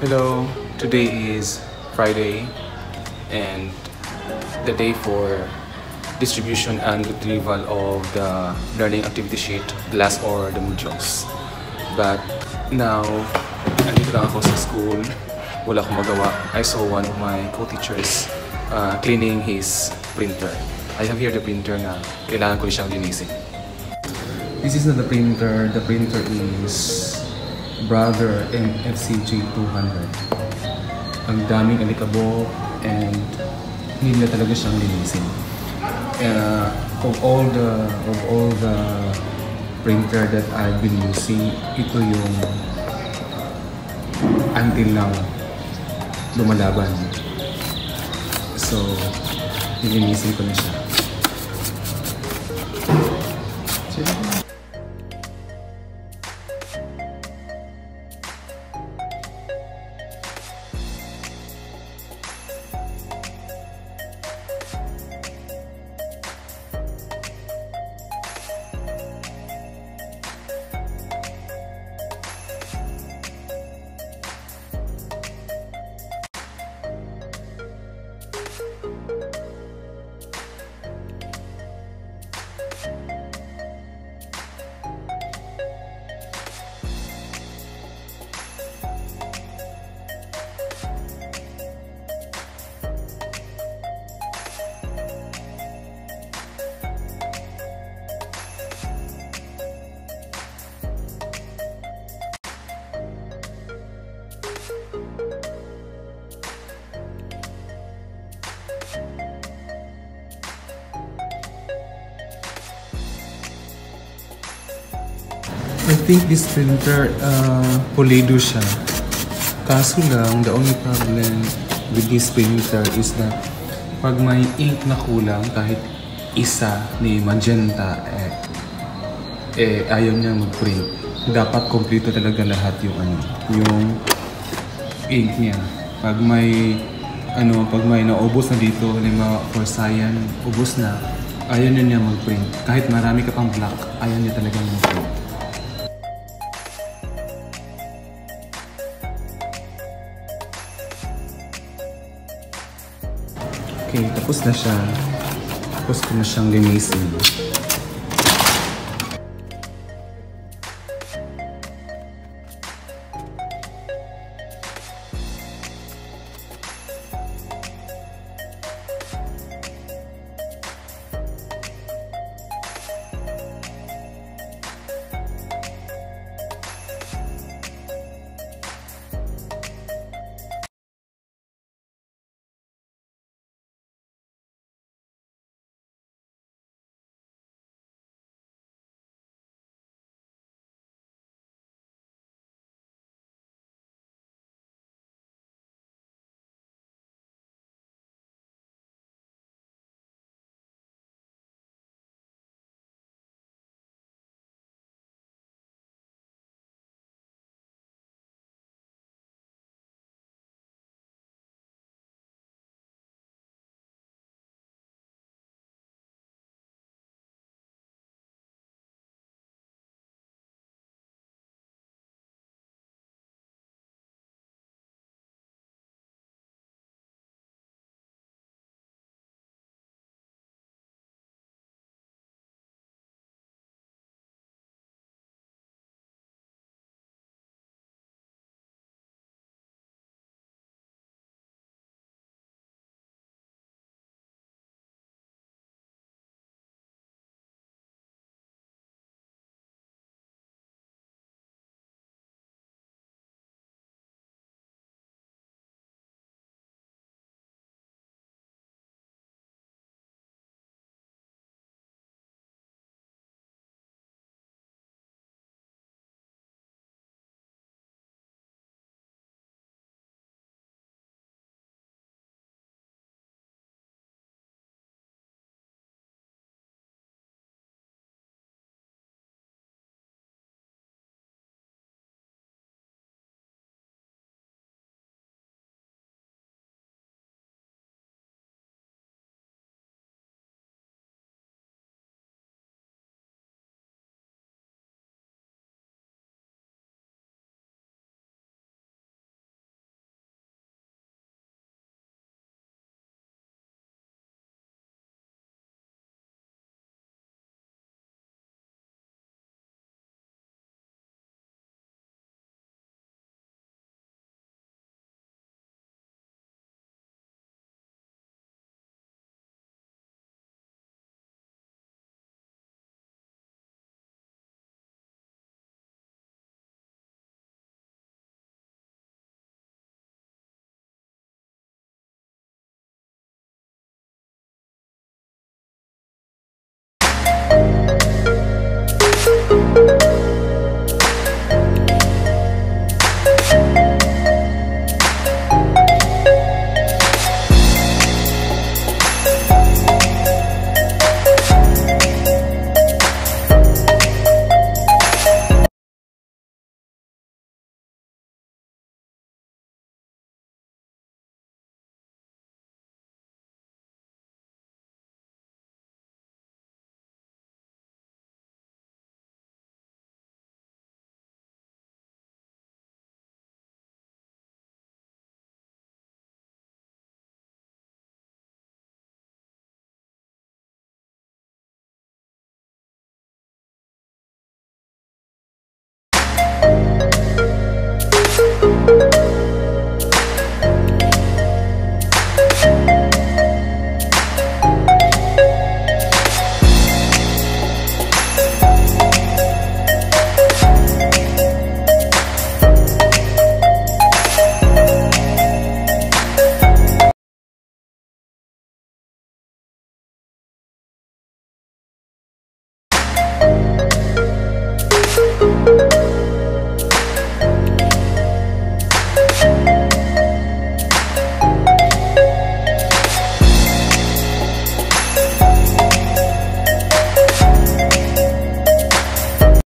Hello, today is Friday and the day for distribution and retrieval of the learning activity sheet, class or the modules. But now, andito lang ako sa school, wala akong magawa. I saw one of my co-teachers cleaning his printer. I have here the printer na kailangan ko siyang linisin. This is not the printer is Brother MFCJ 200. Ang daming alikabok and hindi na talaga siyang linisin. Of all the printer that I've been using, ito yung until now lumalaban. So, nilinisin ko na siya. I think this printer, pulido siya. Kaso lang, the only problem with this printer is that pag may ink na kulang, kahit isa ni magenta, ayaw niya mag-print. Dapat kompleto talaga lahat yung ink niya. Pag may naubos na dito, halimbawa for cyan, ubos na, ayaw niya mag-print. Kahit marami ka pang black, ayaw niya talaga mag-print. Okay, tapos na siya. Tapos ko na siyang linisin.